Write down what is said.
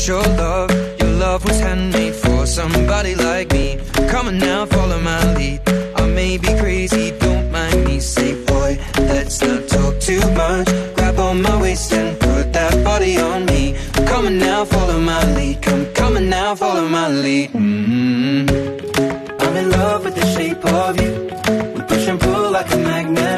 want your love. Your love was handmade for somebody like me. Come on now, follow my lead. I may be crazy, don't mind me. Say boy, let's not talk too much. Grab on my waist and put that body on me. Come on now, follow my lead. Come on now, follow my lead. I'm in love with the shape of you. We push and pull like a magnet.